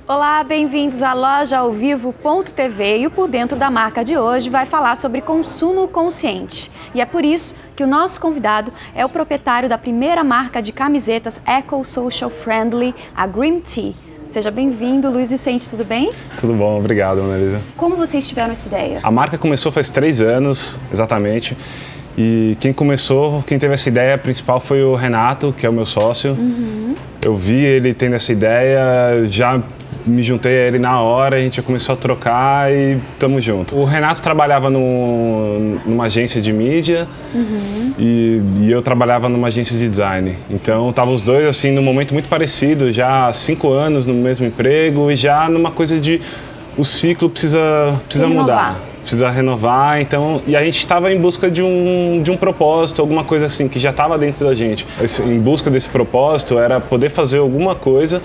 Olá, bem-vindos à loja ao vivo.tv e o Por Dentro da Marca de hoje vai falar sobre consumo consciente. E é por isso que o nosso convidado é o proprietário da primeira marca de camisetas eco-social friendly, a Green Tea. Seja bem-vindo, Luiz Vicente, tudo bem? Tudo bom, obrigado, Ana Elisa. Como vocês tiveram essa ideia? A marca começou faz 3 anos, exatamente. E quem teve essa ideia principal foi o Renato, que é o meu sócio. Eu vi ele tendo essa ideia, já me juntei a ele na hora, a gente começou a trocar e estamos juntos. O Renato trabalhava numa agência de mídia e eu trabalhava numa agência de design. Então estavam os dois assim num momento muito parecido, já há 5 anos no mesmo emprego e já numa coisa de o ciclo precisa mudar. Precisa renovar, então, e a gente estava em busca de um propósito, alguma coisa assim, que já estava dentro da gente. Em busca desse propósito era poder fazer alguma coisa,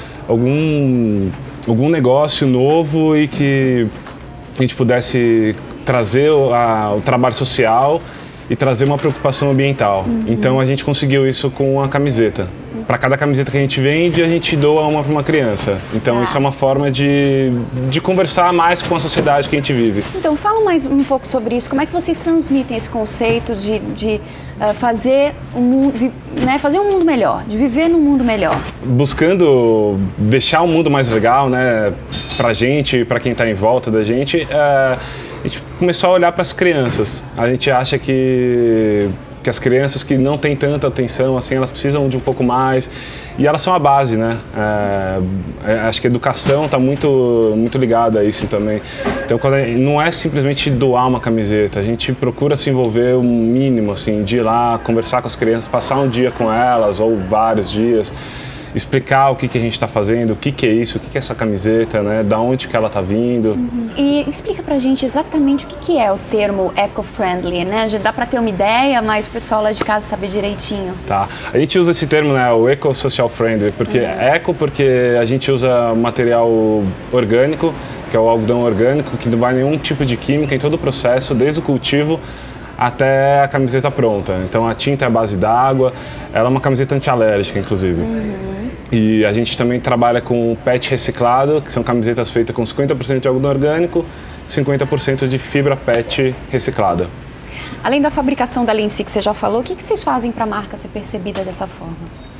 algum negócio novo e que a gente pudesse trazer o trabalho social e trazer uma preocupação ambiental. Então a gente conseguiu isso com a camiseta. Para cada camiseta que a gente vende, a gente doa uma para uma criança. Então isso é uma forma de conversar mais com a sociedade que a gente vive. Então fala mais um pouco sobre isso. Como é que vocês transmitem esse conceito de fazer um mundo melhor, de viver num mundo melhor? Buscando deixar o mundo mais legal, né, para a gente e para quem está em volta da gente, a gente começou a olhar para as crianças. A gente acha que as crianças que não têm tanta atenção, assim, elas precisam de um pouco mais e elas são a base, né? Acho que a educação está muito ligada a isso também. Então, não é simplesmente doar uma camiseta, a gente procura se envolver o mínimo, assim, de ir lá, conversar com as crianças, passar um dia com elas ou vários dias, explicar o que a gente está fazendo, o que é isso, o que é essa camiseta, né? Da onde que ela está vindo. E explica pra gente exatamente o que é o termo eco-friendly, né? Já dá para ter uma ideia, mas o pessoal lá de casa sabe direitinho. Tá. A gente usa esse termo, né? O eco-social friendly, porque eco porque a gente usa material orgânico, que é o algodão orgânico, que não vai nenhum tipo de química em todo o processo, desde o cultivo até a camiseta pronta. Então a tinta é a base d'água, ela é uma camiseta antialérgica, inclusive. E a gente também trabalha com PET reciclado, que são camisetas feitas com 50% de algodão orgânico, 50% de fibra PET reciclada. Além da fabricação da linha em si que você já falou, o que vocês fazem para a marca ser percebida dessa forma?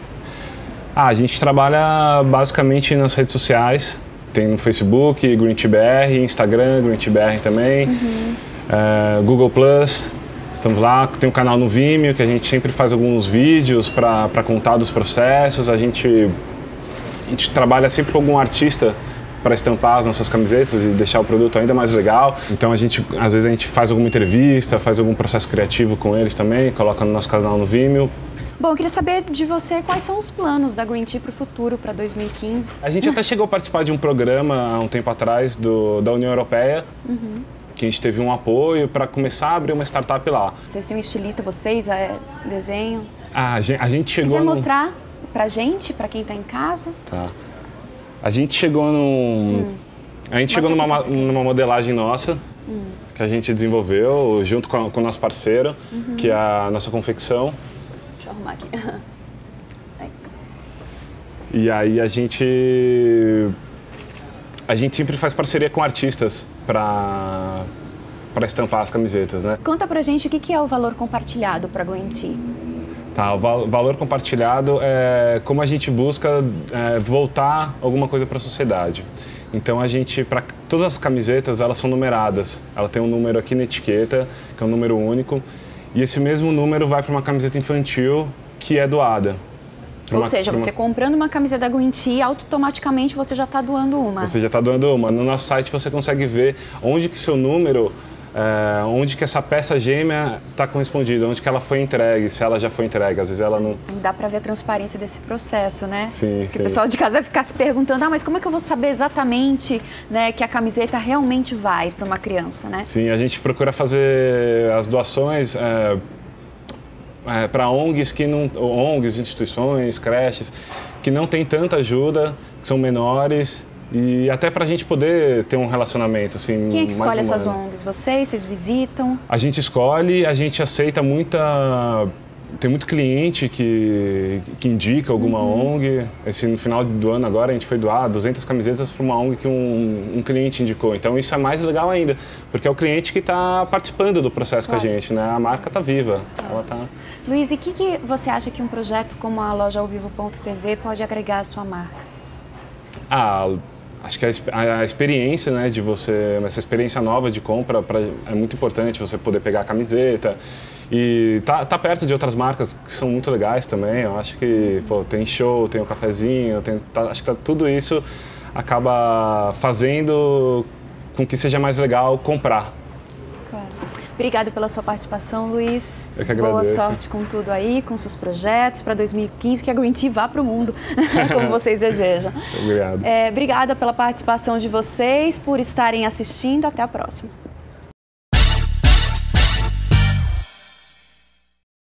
A gente trabalha basicamente nas redes sociais, tem no Facebook, Green Tea BR, Instagram, Green Tea BR também, Google+. Estamos lá, tem um canal no Vimeo que a gente sempre faz alguns vídeos para contar dos processos. A gente trabalha sempre com algum artista para estampar as nossas camisetas e deixar o produto ainda mais legal. Então às vezes a gente faz alguma entrevista, faz algum processo criativo com eles também, coloca no nosso canal no Vimeo. Bom, eu queria saber de você quais são os planos da Green Tea para o futuro, para 2015. A gente até chegou a participar de um programa há um tempo atrás da União Europeia. Que a gente teve um apoio para começar a abrir uma startup lá. Vocês têm um estilista, desenho? A gente chegou... Se quiser mostrar pra gente, pra quem tá em casa? Tá. A gente chegou numa modelagem nossa, que a gente desenvolveu junto com o nosso parceiro, que é a nossa confecção. Deixa eu arrumar aqui. E aí a gente sempre faz parceria com artistas para estampar as camisetas, né? Conta pra gente o que é o valor compartilhado para Green Tea. Tá, o valor compartilhado é como a gente busca voltar alguma coisa para a sociedade. Então para todas as camisetas, elas são numeradas. Ela tem um número aqui na etiqueta, que é um número único, e esse mesmo número vai para uma camiseta infantil que é doada. Ou seja, você comprando uma camiseta da Green Tea, automaticamente você já está doando uma. Você já está doando uma. No nosso site você consegue ver onde que seu número, onde que essa peça gêmea está correspondida, onde que ela foi entregue, se ela já foi entregue. Às vezes ela não... Dá para ver a transparência desse processo, né? Sim, Porque o pessoal de casa vai ficar se perguntando, mas como é que eu vou saber exatamente, né, que a camiseta realmente vai para uma criança, né? Sim, a gente procura fazer as doações... para ONGs, instituições, creches, que não tem tanta ajuda, que são menores, e até para a gente poder ter um relacionamento assim. Quem é que escolhe mais essas humano. ONGs? Vocês visitam? A gente escolhe, a gente aceita muita tem muito cliente que indica alguma ONG. No final do ano agora a gente foi doar 200 camisetas para uma ONG que um cliente indicou. Então isso é mais legal ainda, porque é o cliente que está participando do processo com a gente, né? A marca está viva. Ela tá... Luiz, e o que você acha que um projeto como a loja alvivo.tv pode agregar à sua marca? Acho que a experiência, né, de você, essa experiência nova de compra é muito importante, você poder pegar a camiseta e tá perto de outras marcas que são muito legais também. Eu acho que tem show, tem o cafezinho, acho que tudo isso acaba fazendo com que seja mais legal comprar. Claro. Obrigada pela sua participação, Luiz. Eu que agradeço. Boa sorte com tudo aí, com seus projetos para 2015, que a Green Tea vá para o mundo, como vocês desejam. Obrigado. Obrigada pela participação de vocês, por estarem assistindo. Até a próxima.